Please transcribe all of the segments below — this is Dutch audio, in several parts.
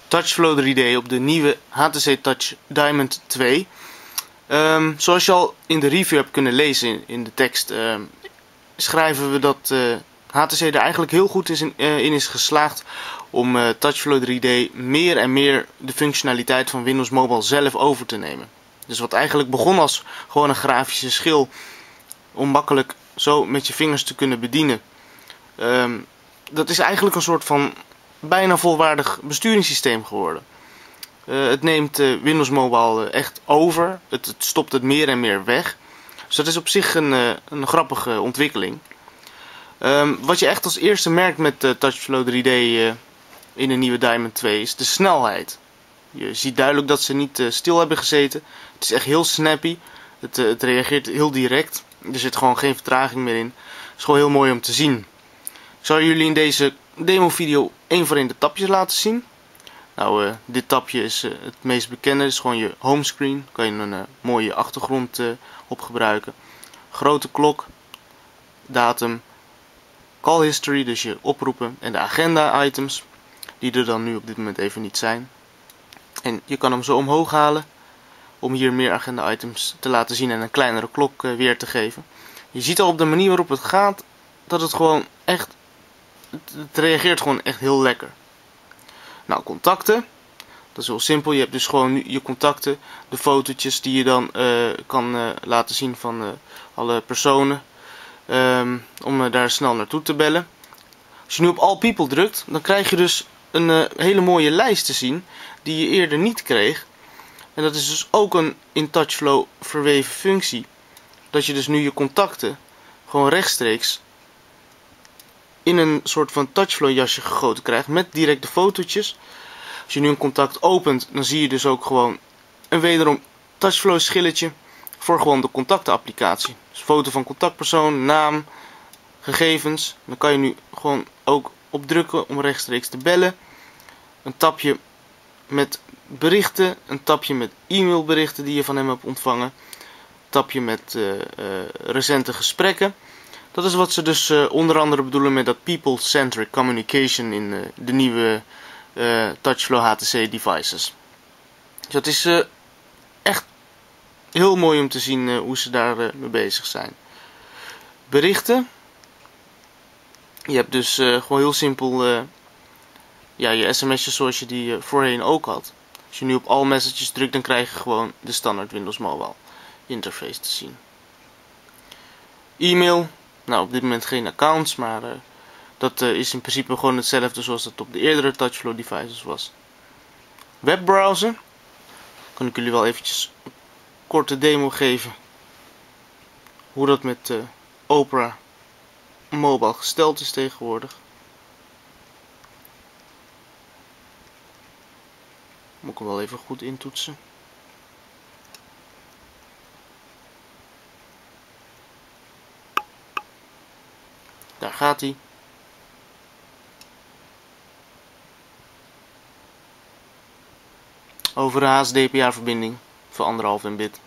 TouchFlow 3D op de nieuwe HTC Touch Diamond 2. Zoals je al in de review hebt kunnen lezen in de tekst, schrijven we dat HTC er eigenlijk heel goed in is geslaagd om TouchFlow 3D meer en meer de functionaliteit van Windows Mobile zelf over te nemen. Dus wat eigenlijk begon als gewoon een grafische schil om makkelijk zo met je vingers te kunnen bedienen. Dat is eigenlijk een soort van bijna volwaardig besturingssysteem geworden. Het neemt Windows Mobile echt over. Het stopt het meer en meer weg. Dus dat is op zich een grappige ontwikkeling. Wat je echt als eerste merkt met TouchFlow 3D in de nieuwe Diamond 2 is de snelheid. Je ziet duidelijk dat ze niet stil hebben gezeten. Het is echt heel snappy. Het reageert heel direct. Er zit gewoon geen vertraging meer in. Het is gewoon heel mooi om te zien. Ik zal jullie in deze demo video één voor één de tapjes laten zien. Nou, dit tapje is het meest bekende. Het is gewoon je homescreen. Daar kan je een mooie achtergrond op gebruiken. Grote klok, datum, call history, dus je oproepen en de agenda items. Die er dan nu op dit moment even niet zijn. En je kan hem zo omhoog halen om hier meer agenda items te laten zien en een kleinere klok weer te geven. Je ziet al op de manier waarop het gaat dat het gewoon echt, het reageert gewoon echt heel lekker. Nou, contacten, dat is heel simpel. Je hebt dus gewoon je contacten, de fotootjes die je dan kan laten zien van alle personen, om daar snel naartoe te bellen. Als je nu op All People drukt, dan krijg je dus een hele mooie lijst te zien die je eerder niet kreeg. En dat is dus ook een in TouchFlow verweven functie. Dat je dus nu je contacten gewoon rechtstreeks in een soort van TouchFlow jasje gegoten krijgt met direct de fotootjes. Als je nu een contact opent, dan zie je dus ook gewoon een wederom TouchFlow schilletje voor gewoon de contactenapplicatie. Dus foto van contactpersoon, naam, gegevens. Dan kan je nu gewoon ook op drukken om rechtstreeks te bellen. Een tapje met berichten, een tapje met e-mailberichten die je van hem hebt ontvangen. Een tapje met recente gesprekken. Dat is wat ze dus onder andere bedoelen met dat people-centric communication in de nieuwe TouchFlow HTC devices. Dus dat is echt heel mooi om te zien hoe ze daar mee bezig zijn. Berichten. Je hebt dus gewoon heel simpel ja, je sms'jes zoals je die voorheen ook had. Als je nu op All Messages drukt, dan krijg je gewoon de standaard Windows Mobile interface te zien. E-mail. Nou, op dit moment geen accounts, maar dat is in principe gewoon hetzelfde zoals het op de eerdere TouchFlow devices was. Webbrowser. Kan ik jullie wel eventjes een korte demo geven hoe dat met Opera Mobile gesteld is tegenwoordig. Moet ik hem wel even goed intoetsen. Daar gaat hij. Over de HSDPA verbinding van 1,5 Mbit.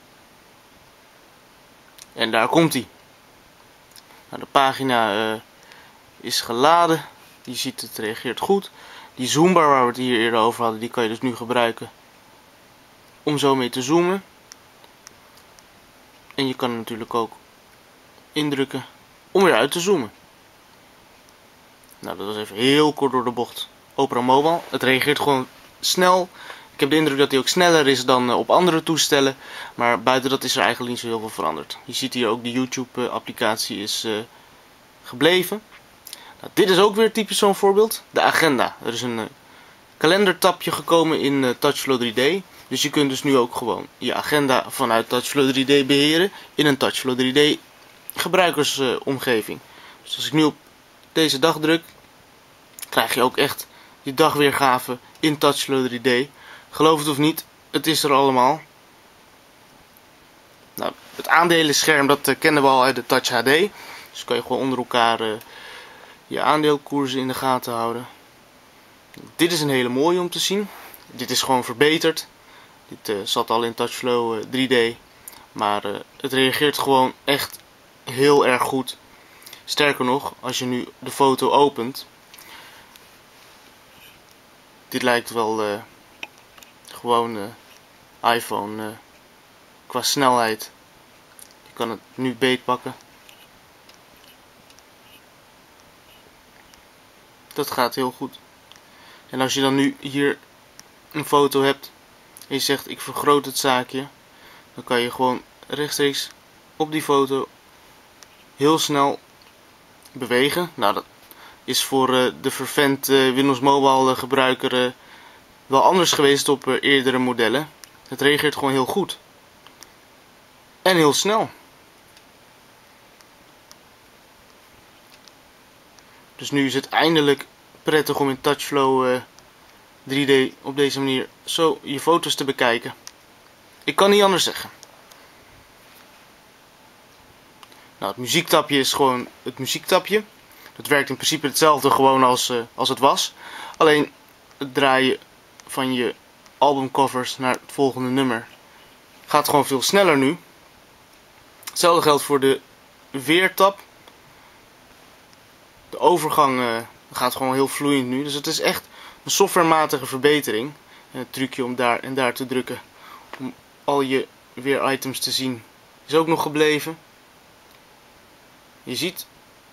En daar komt hij. Nou, de pagina is geladen. Je ziet het reageert goed. Die zoombar waar we het hier eerder over hadden, die kan je dus nu gebruiken om zo mee te zoomen. En je kan hem natuurlijk ook indrukken om weer uit te zoomen. Nou, dat was even heel kort door de bocht. Opera Mobile. Het reageert gewoon snel. Ik heb de indruk dat hij ook sneller is dan op andere toestellen. Maar buiten dat is er eigenlijk niet zo heel veel veranderd. Je ziet hier ook de YouTube applicatie is gebleven. Nou, dit is ook weer typisch zo'n voorbeeld. De agenda. Er is een kalendertapje gekomen in TouchFlow 3D. Dus je kunt dus nu ook gewoon je agenda vanuit TouchFlow 3D beheren in een TouchFlow 3D gebruikersomgeving. Dus als ik nu op deze dag druk, krijg je ook echt je dagweergave in TouchFlow 3D. Geloof het of niet, het is er allemaal. Nou, het aandelenscherm dat kennen we al uit de Touch HD. Dus kan je gewoon onder elkaar je aandeelkoersen in de gaten houden. Dit is een hele mooie om te zien. Dit is gewoon verbeterd. Dit zat al in TouchFlow 3D. Maar het reageert gewoon echt heel erg goed. Sterker nog, als je nu de foto opent. Dit lijkt wel Gewoon iPhone qua snelheid. Je kan het nu beetpakken. Dat gaat heel goed. En als je dan nu hier een foto hebt en je zegt ik vergroot het zaakje, dan kan je gewoon rechtstreeks op die foto heel snel bewegen. Nou, dat is voor de vervent Windows Mobile gebruiker wel anders geweest op eerdere modellen. Het reageert gewoon heel goed. En heel snel. Dus nu is het eindelijk prettig om in TouchFlow 3D op deze manier zo je foto's te bekijken. Ik kan niet anders zeggen. Nou, het muziektapje is gewoon het muziektapje. Dat werkt in principe hetzelfde gewoon als het was. Alleen het draaien van je albumcovers naar het volgende nummer gaat gewoon veel sneller nu. Hetzelfde geldt voor de weertab. De overgang gaat gewoon heel vloeiend nu. Dus het is echt een softwarematige verbetering. En het trucje om daar en daar te drukken om al je weeritems te zien is ook nog gebleven. Je ziet,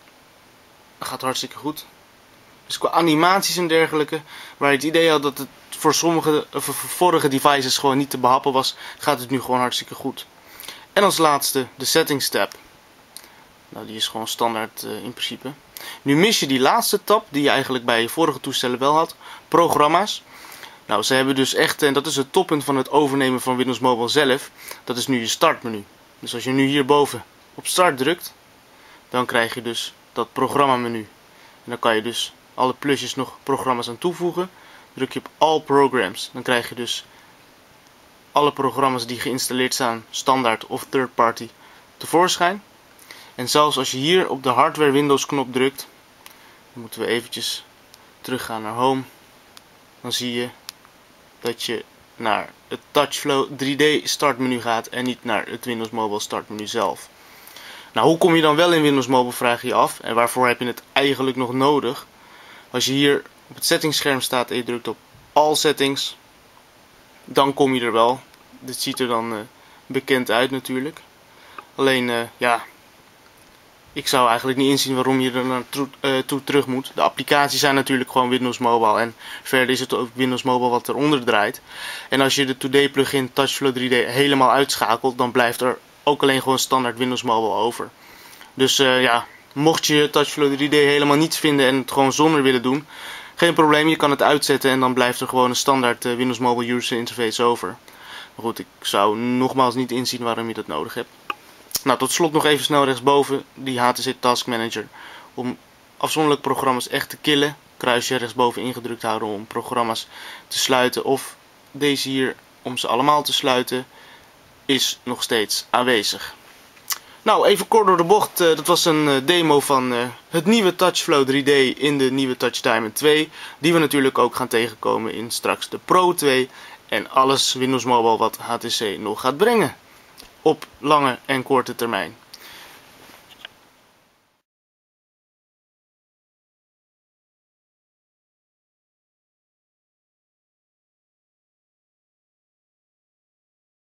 het gaat hartstikke goed. Dus qua animaties en dergelijke, waar je het idee had dat het voor vorige devices gewoon niet te behappen was, gaat het nu gewoon hartstikke goed. En als laatste de settings tab. Nou, die is gewoon standaard in principe. Nu mis je die laatste tab die je eigenlijk bij je vorige toestellen wel had. Programma's. Nou, ze hebben dus echt, en dat is het toppunt van het overnemen van Windows Mobile zelf, dat is nu je startmenu. Dus als je nu hierboven op start drukt, dan krijg je dus dat programmamenu. En dan kan je dus alle plusjes nog programma's aan toevoegen. Druk je op All Programs, dan krijg je dus alle programma's die geïnstalleerd staan, standaard of third party, tevoorschijn. En zelfs als je hier op de hardware Windows knop drukt, dan moeten we eventjes teruggaan naar Home. Dan zie je dat je naar het TouchFlow 3D startmenu gaat en niet naar het Windows Mobile startmenu zelf. Nou, hoe kom je dan wel in Windows Mobile, vraag je je af. En waarvoor heb je het eigenlijk nog nodig? Als je hier op het settingsscherm staat en je drukt op All Settings, dan kom je er wel. Dit ziet er dan bekend uit natuurlijk. Alleen, ja, ik zou eigenlijk niet inzien waarom je er naartoe terug moet. De applicaties zijn natuurlijk gewoon Windows Mobile en verder is het ook Windows Mobile wat eronder draait. En als je de Today plugin TouchFlow 3D helemaal uitschakelt, dan blijft er ook alleen gewoon standaard Windows Mobile over. Dus ja, mocht je TouchFlow 3D helemaal niets vinden en het gewoon zonder willen doen, geen probleem, je kan het uitzetten en dan blijft er gewoon een standaard Windows Mobile User Interface over. Maar goed, ik zou nogmaals niet inzien waarom je dat nodig hebt. Nou, tot slot nog even snel rechtsboven die HTC Task Manager. Om afzonderlijk programma's echt te killen, kruisje rechtsboven ingedrukt houden om programma's te sluiten. Of deze hier om ze allemaal te sluiten is nog steeds aanwezig. Nou, even kort door de bocht. Dat was een demo van het nieuwe TouchFlow 3D in de nieuwe Touch Diamond 2. Die we natuurlijk ook gaan tegenkomen in straks de Pro 2. En alles Windows Mobile wat HTC nog gaat brengen. Op lange en korte termijn.